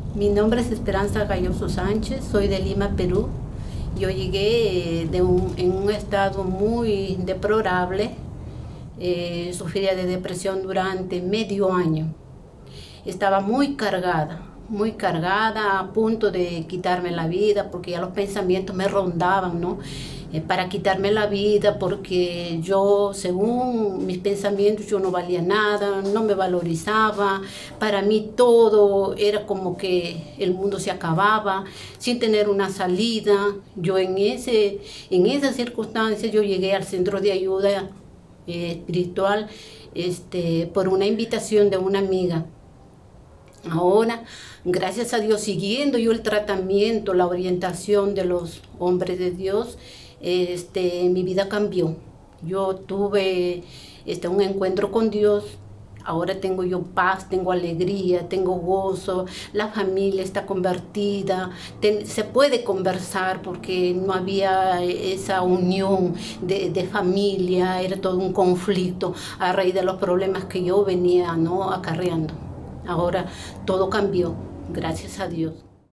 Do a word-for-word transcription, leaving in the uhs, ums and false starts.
Mi nombre es Esperanza Galloso Sánchez, soy de Lima, Perú. Yo llegué de un, en un estado muy deplorable, eh, sufría de depresión durante medio año. Estaba muy cargada, muy cargada, a punto de quitarme la vida, porque ya los pensamientos me rondaban, ¿no? Eh, para quitarme la vida, porque yo, según mis pensamientos, yo no valía nada, no me valorizaba. Para mí todo era como que el mundo se acababa, sin tener una salida. Yo en, ese, en esas circunstancias yo llegué al centro de ayuda eh, espiritual este, por una invitación de una amiga. Ahora, gracias a Dios, siguiendo yo el tratamiento, la orientación de los hombres de Dios, este, mi vida cambió. Yo tuve este, un encuentro con Dios. Ahora tengo yo paz, tengo alegría, tengo gozo, la familia está convertida, ten, se puede conversar porque no había esa unión de, de familia, era todo un conflicto a raíz de los problemas que yo venía, ¿no?, acarreando. Ahora todo cambió, gracias a Dios.